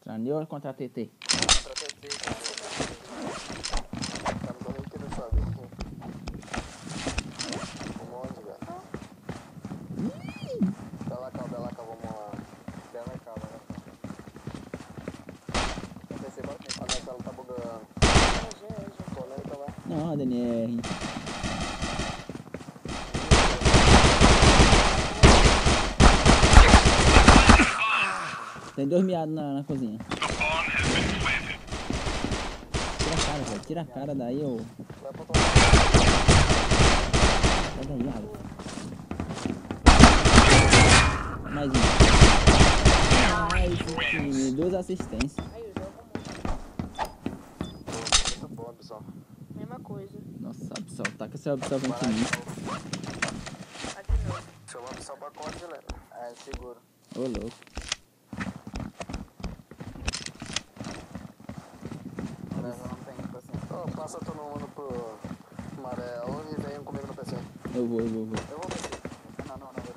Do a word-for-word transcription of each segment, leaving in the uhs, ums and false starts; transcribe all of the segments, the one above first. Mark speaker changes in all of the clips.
Speaker 1: contra Neo ou contra T T?
Speaker 2: Contra T T, cara. Tá me dando aqui do chave aqui. Um monte, velho. Bela cá, bela cá, vamos lá. Bela cá, bela cá. Vai descer, bora tem. A minha tela tá bugando. Já, já. Tô lenta, vai.
Speaker 1: Não, D N R. Tem dois miados na, na cozinha. Tira a cara, velho. Tira a cara daí, ô.
Speaker 2: Vai pra tomar.
Speaker 1: Sai daí, Alex. Mais um. Mais um time. Duas assistências.
Speaker 3: Aí eu jogo muito.
Speaker 2: Muito bom, pessoal.
Speaker 3: Mesma coisa.
Speaker 1: Nossa, Absol. Taca seu absorvente em mim.
Speaker 3: Tá de novo.
Speaker 2: Seu lado só pacote, galera. É, seguro.
Speaker 1: Ô, louco.
Speaker 2: Oh, passa todo mundo pro amarelo e venham comigo no P C.
Speaker 1: Eu vou, eu vou, eu vou.
Speaker 2: Eu vou P C. Não, não, não. Vou.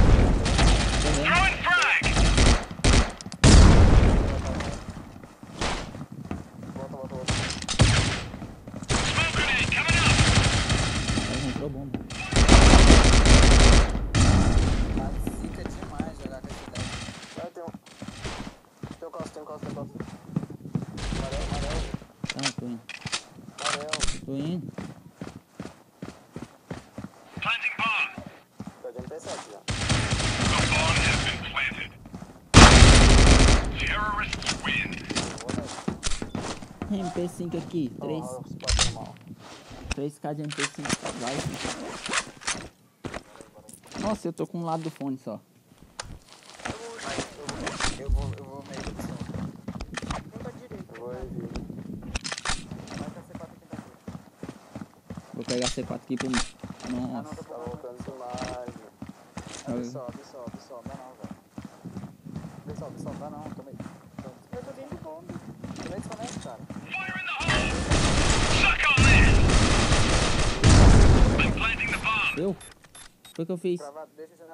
Speaker 2: Volta, volta, volta.
Speaker 1: Aí entrou bomba.
Speaker 4: Tá zica demais jogar com esse deck.
Speaker 2: Ah, tem um. Tem um costa, tem um costa, tem um costa. Amarelo, amarelo.
Speaker 1: Tá, tô indo.
Speaker 2: Amarelo.
Speaker 1: Tô indo.
Speaker 2: Tá de M P sete já.
Speaker 1: M P cinco aqui. três.
Speaker 2: Oh, oh, passa mal.
Speaker 1: três K de M P cinco. Vai. Nossa, eu tô com um lado do fone só.
Speaker 4: Eu vou, eu vou meio de opção.
Speaker 3: Vem pra direita.
Speaker 2: Eu vou rever.
Speaker 4: Vai pra C quatro aqui pra frente.
Speaker 1: Vou pegar C quatro aqui pro mim.
Speaker 4: Ah, não,
Speaker 1: Nossa.
Speaker 4: tô
Speaker 2: Tá
Speaker 4: bom.
Speaker 2: voltando demais.
Speaker 4: Sobe, sobe, sobe, sobe. Dá não, velho. Sobe, sobe, dá não. Tomei.
Speaker 3: Eu tô dentro de bomba.
Speaker 4: Tomei desconecte, cara.
Speaker 1: Eu? Foi o que eu fiz.
Speaker 4: Travado, deixa a janela.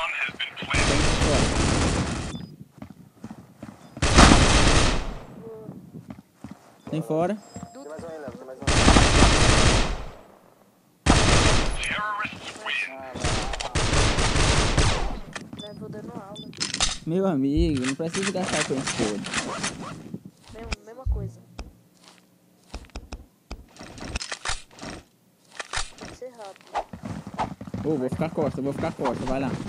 Speaker 1: Tem fora.
Speaker 2: Tem mais um aí, Léo. Tem mais um.
Speaker 3: Levo dando aula.
Speaker 1: Meu amigo, não preciso gastar com esse todo.
Speaker 3: Mesma, mesma coisa. Tem que ser rápido.
Speaker 1: Ô, vou ficar costa, vou ficar costa, vai lá.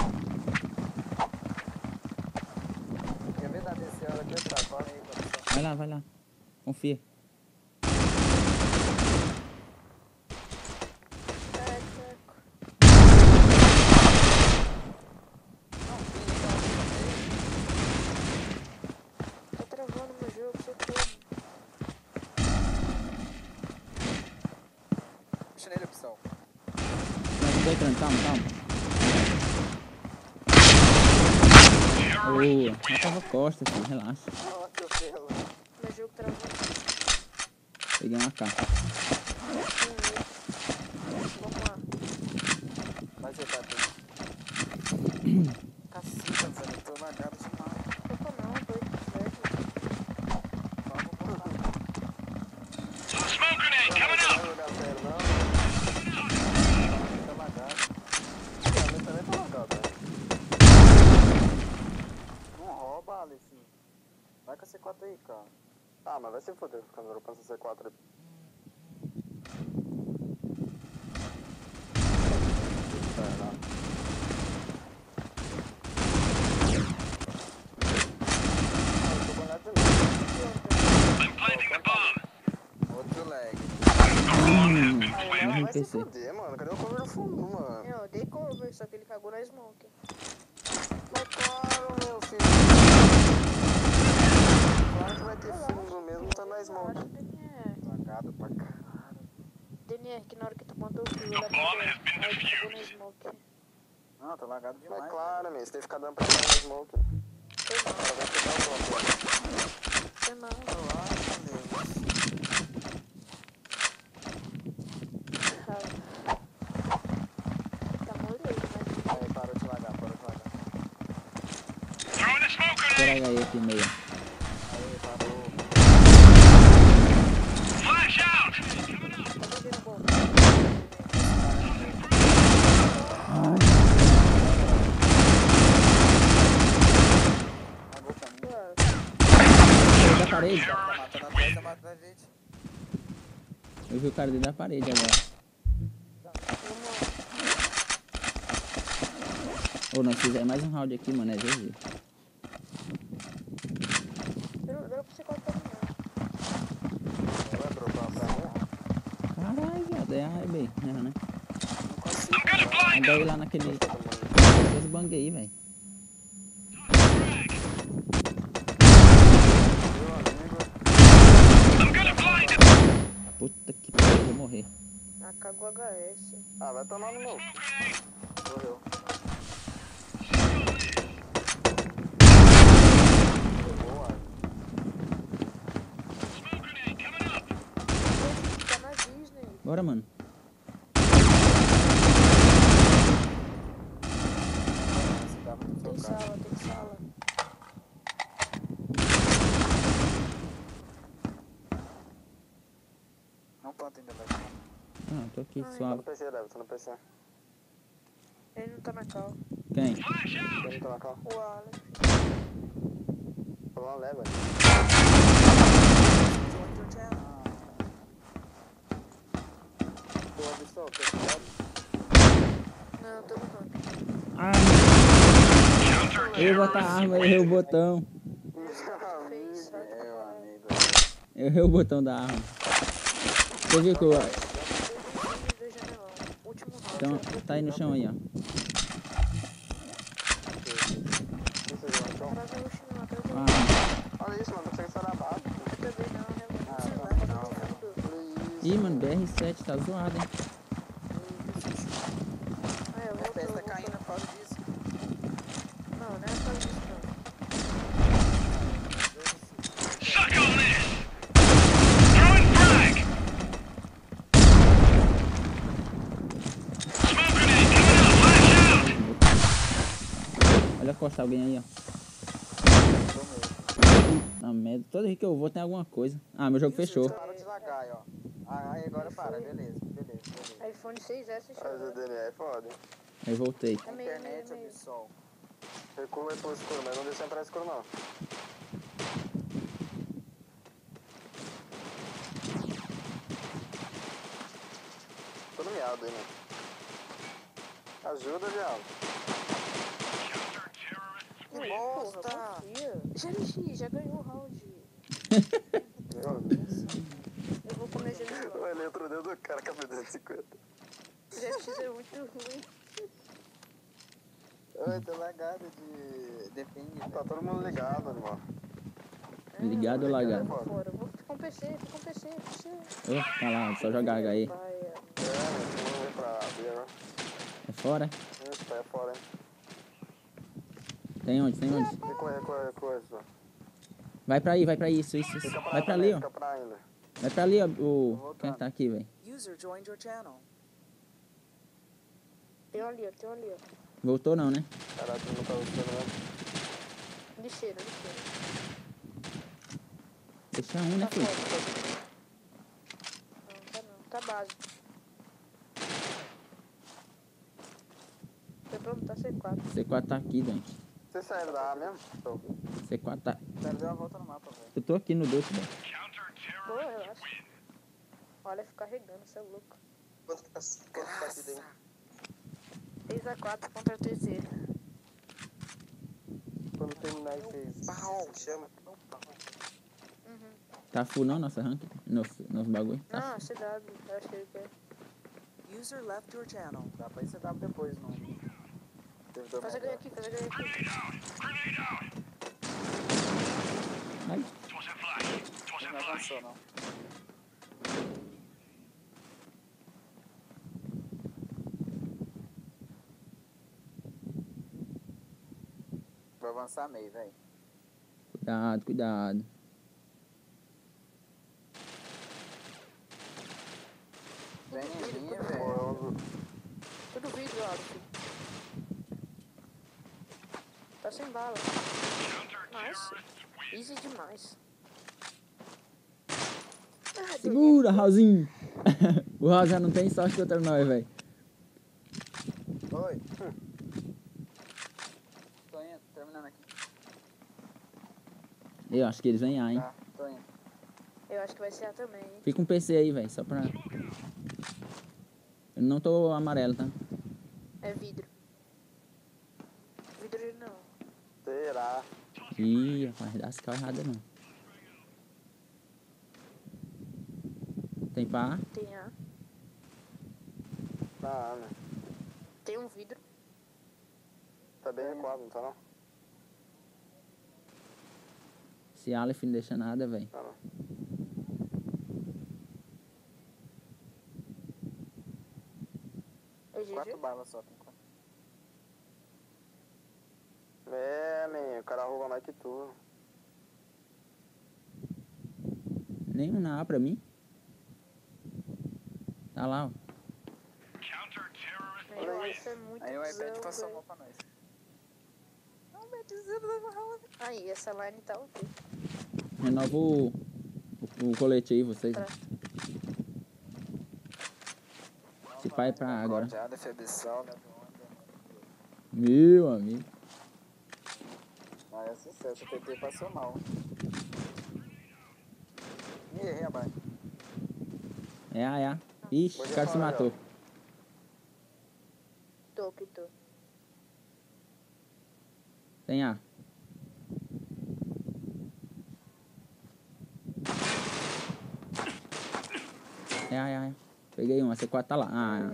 Speaker 4: Quer ver da D C hora aqui atrás? Fala aí, produção.
Speaker 1: Vai lá, vai lá. Confia.
Speaker 3: É, teco. Tô travando meu jogo, socorro.
Speaker 4: Puxa nele, opção.
Speaker 1: Não, tô entrando, calma, calma. Boa, já tava costa, filho, relaxa.
Speaker 2: Ah, que pelo.
Speaker 3: Meu jogo travou.
Speaker 1: Peguei uma K.
Speaker 3: Vamos lá.
Speaker 4: Vai ser tá Caceta, velho. Tô lagado demais.
Speaker 3: Eu tô não, tô aqui certo.
Speaker 4: Vamos botar.
Speaker 2: Não vai jogar sério, não.
Speaker 4: Tá lagado.
Speaker 2: Eu também tô lagado, velho.
Speaker 4: Não rouba, Alex. Vai com a C quatro aí, cara.
Speaker 2: Ah, mas vai se foder ficando dropando essa C quatro aí. Tá, não. Ah, eu tô banhado de novo.
Speaker 4: Outro lag.
Speaker 1: Hum,
Speaker 2: Ah,
Speaker 1: não
Speaker 2: vai se
Speaker 1: M P C.
Speaker 2: foder, mano. Cadê o cover do fundo, mano?
Speaker 3: Eu dei cover, só que ele cagou na smoke.
Speaker 2: Mas claro, meu filho. Claro que vai ter fundo mesmo, tá na smoke.
Speaker 3: D N R.
Speaker 4: Lagado pra caralho.
Speaker 3: D N R, que na hora que tu mandou o fio, ele apagou. Aí ele cagou na smoke.
Speaker 4: Não, tá lagado
Speaker 2: Mas
Speaker 4: demais.
Speaker 2: claro, meu. Você tem que ficar dando pra entrar na smoke.
Speaker 3: Foi mal,
Speaker 2: Ela vai pegar o bloco.
Speaker 3: foi mal.
Speaker 4: Relaxa, Deus.
Speaker 3: Tá molhado, mas
Speaker 4: Aí, parou de lagar, parou de lagar.
Speaker 1: Pega aí aqui meia.
Speaker 4: Aí,
Speaker 3: Tá vindo bom.
Speaker 4: Agora pra mim.
Speaker 3: Ué,
Speaker 1: Saiu da parede.
Speaker 4: Tá matando atrás, tá matando a gente.
Speaker 1: Eu vi o cara dentro da parede agora. Ou nós fizemos mais um round aqui, mano. É G G.
Speaker 3: Não dá pra você cortar
Speaker 2: Vai dropar pra mim?
Speaker 1: Caralho, viado. É A e B. É, né?
Speaker 4: Não consigo.
Speaker 1: Anda aí lá naquele... Esse bang aí, velho.
Speaker 2: Meu amigo.
Speaker 1: Puta que pariu, eu vou morrer.
Speaker 3: Ah, cagou H S.
Speaker 2: Ah, vai tomar no meu.
Speaker 4: Morreu.
Speaker 2: Boa.
Speaker 3: Tá na Disney.
Speaker 1: Bora, mano.
Speaker 4: Esse dá muito
Speaker 3: Tem
Speaker 4: focado.
Speaker 3: sala, tem sala.
Speaker 4: Não planta ainda, vai.
Speaker 1: Ah, tô aqui,
Speaker 3: Ai.
Speaker 2: Tá
Speaker 1: suave.
Speaker 2: no P C, Débora, tá no P C.
Speaker 3: Ele não tá na cal.
Speaker 1: Quem?
Speaker 2: Quem não tá na cal?
Speaker 3: O Alex.
Speaker 2: Tá lá, leva.
Speaker 4: Pô, avistou, pessoal.
Speaker 3: Não, tô no rank.
Speaker 1: Ai, eu ia botar a arma, eu errei o botão.
Speaker 3: Fez, sai pra
Speaker 4: Meu
Speaker 3: caralho.
Speaker 4: amigo.
Speaker 1: Eu errei o botão da arma. Você viu que eu...
Speaker 3: Dois janelão. Último round.
Speaker 1: Então, tá aí no chão aí, ó.
Speaker 2: Isso aí, no chão.
Speaker 3: Atrás da mochila, atrás da
Speaker 1: Ah,
Speaker 2: Olha isso, mano, não consegue instalar a base.
Speaker 3: Eu também não, realmente.
Speaker 4: Ah,
Speaker 3: Sei
Speaker 4: tá,
Speaker 3: lá,
Speaker 4: não,
Speaker 3: tá
Speaker 4: não.
Speaker 3: tudo.
Speaker 2: Olha isso.
Speaker 1: ih, mano, B R sete tá zoado, hein.
Speaker 3: Ah, eu
Speaker 4: Minha
Speaker 3: vou,
Speaker 4: P S
Speaker 3: eu
Speaker 4: tá
Speaker 3: vou.
Speaker 4: caindo por causa disso.
Speaker 3: Não, não é por causa disso, não.
Speaker 5: Suck on this! Throwing frag! Smoke grenade coming up, flash out!
Speaker 1: Olha a costa, alguém aí, ó. Na merda, toda vez que eu vou tem alguma coisa. Ah, meu jogo fechou.
Speaker 4: Para de lagar aí, ó. Ah, aí agora para, beleza, beleza, beleza.
Speaker 3: iPhone seis S
Speaker 2: Mas o
Speaker 3: chegou.
Speaker 2: D N A é foda, hein?
Speaker 1: Aí voltei.
Speaker 3: É meio, meio,
Speaker 4: Internet,
Speaker 3: meio.
Speaker 4: Absol.
Speaker 2: Recua e pro escuro, mas não deixa entrar escuro, não. Todo miado aí, mano. Ajuda, viado.
Speaker 3: Ui,
Speaker 4: bosta!
Speaker 3: porra, confia. G L X, já ganhou o round.
Speaker 2: Meu Deus.
Speaker 3: Eu vou comer G L X.
Speaker 2: O eletro dentro do cara com a duzentos e cinquenta.
Speaker 3: G L X é muito ruim.
Speaker 4: Oi, tô lagado de... Depende.
Speaker 2: Tá todo mundo ligado, irmão.
Speaker 1: Ligado ou
Speaker 3: Eu
Speaker 1: lagado?
Speaker 3: vou fora. Eu vou com P C, vou com P C, P C.
Speaker 1: Ô, tá lá, só jogar H aí.
Speaker 3: Vai, é.
Speaker 2: É, vamos vir pra B agora.
Speaker 1: É fora?
Speaker 2: Isso, tá aí fora, hein.
Speaker 1: Tem onde? Tem onde?
Speaker 2: Recua, recua, recua, isso.
Speaker 1: Vai pra aí, vai pra isso, isso, isso.
Speaker 2: Fica pra
Speaker 1: Vai
Speaker 2: lá
Speaker 1: pra
Speaker 2: também,
Speaker 1: ali, ó.
Speaker 2: Fica pra ainda.
Speaker 1: Vai pra ali, ó. O... Quem tá aqui, velho?
Speaker 6: User joined your channel.
Speaker 3: Tem um ali, ó, tem um ali, ó.
Speaker 1: Voltou não, né?
Speaker 2: Caralho, tu não tá gostando mesmo.
Speaker 3: Lixeira, lixeira.
Speaker 1: Deixa um, né,
Speaker 3: Tá
Speaker 1: filho?
Speaker 3: fora. Não, tá não. Tá básico. Foi pra tá C quatro.
Speaker 1: C quatro tá aqui, doente.
Speaker 2: Vocês saíram da A mesmo? Tô.
Speaker 1: C quatro tá...
Speaker 4: Quero dar uma volta no mapa, velho.
Speaker 1: Eu tô aqui no duto, velho.
Speaker 3: Pô, relaxa. Olha, fica carregando, você é louco.
Speaker 2: Quanto tá quanto tá aqui dentro?
Speaker 3: seis a quatro contra T Z.
Speaker 2: Quando terminar esse... Pau, chama.
Speaker 3: Uhum.
Speaker 1: Tá full não, nossa rank? Nosso, nosso bagulho? Tá
Speaker 3: Não,
Speaker 1: full.
Speaker 3: C W, eu achei que é.
Speaker 6: User left your channel.
Speaker 4: Dá pra ir C W depois, não. Servidor
Speaker 3: Faz a
Speaker 4: melhor.
Speaker 3: ganha aqui, faz a ganha aqui.
Speaker 1: Ai,
Speaker 4: Não avançou, não. Vou avançar meio, velho.
Speaker 1: cuidado, cuidado.
Speaker 4: Vem em linha,
Speaker 3: Tudo
Speaker 4: velho.
Speaker 2: Pô,
Speaker 3: Tudo vidro, Alex. Tá sem bala. Nice. Easy demais.
Speaker 1: Segura, Raulzinho. O Raul já não tem sorte contra nós, velho.
Speaker 4: Oi. Tô indo, terminando aqui.
Speaker 1: Eu acho que eles vêm A, hein?
Speaker 4: Tá, tô indo.
Speaker 3: Eu acho que vai ser A também, hein?
Speaker 1: Fica um P C aí, velho, só pra... Eu não tô amarelo, tá?
Speaker 3: É vidro. Vidro não.
Speaker 2: Será?
Speaker 1: Ih, rapaz, dá as cal errada não. Tem pá?
Speaker 3: Tem A.
Speaker 2: Tá, né?
Speaker 3: Tem um vidro.
Speaker 2: Tá bem recuado, não tá não?
Speaker 1: Esse Aleph não deixa nada, velho.
Speaker 2: Tá não.
Speaker 3: É G G.
Speaker 4: Quatro balas só, tem quatro.
Speaker 2: É, man, o cara rouba mais que tu.
Speaker 1: Nenhum na A pra mim. Tá lá, ó.
Speaker 3: Meu, isso é muito
Speaker 4: Aí o iPad
Speaker 3: cuzão,
Speaker 4: passou a
Speaker 3: velho.
Speaker 4: mão pra nós. Não, o iPadzão da roda.
Speaker 3: Aí, essa line tá ok.
Speaker 1: Renova o, o, o colete aí, vocês.
Speaker 3: Tá.
Speaker 1: Se pai pra A agora.
Speaker 4: Cordiada, febição, né?
Speaker 1: Meu amigo.
Speaker 4: Ah, é sucesso, o T T passou mal. Ih, errei a barra.
Speaker 1: É A, é A. Ixi, o cara se matou.
Speaker 3: Tô, que tô.
Speaker 1: Tem A. É A, é A, é A. Peguei um, a C quatro tá lá. Ah,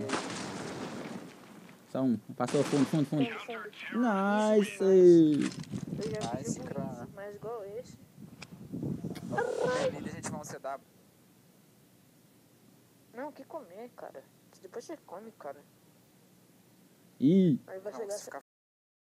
Speaker 1: só um. Passou fundo, fundo, fundo.
Speaker 3: Fundo, fundo.
Speaker 1: Nice!
Speaker 3: Eu já vi
Speaker 4: Nice,
Speaker 3: jogo
Speaker 4: cara.
Speaker 3: easy, mas igual esse.
Speaker 4: Qualquer vídeo a gente vai um C W.
Speaker 3: Não, o que comer, cara? Depois você come, cara.
Speaker 1: Ih,
Speaker 3: Aí vai
Speaker 4: Não,
Speaker 3: chegar...
Speaker 4: se ficar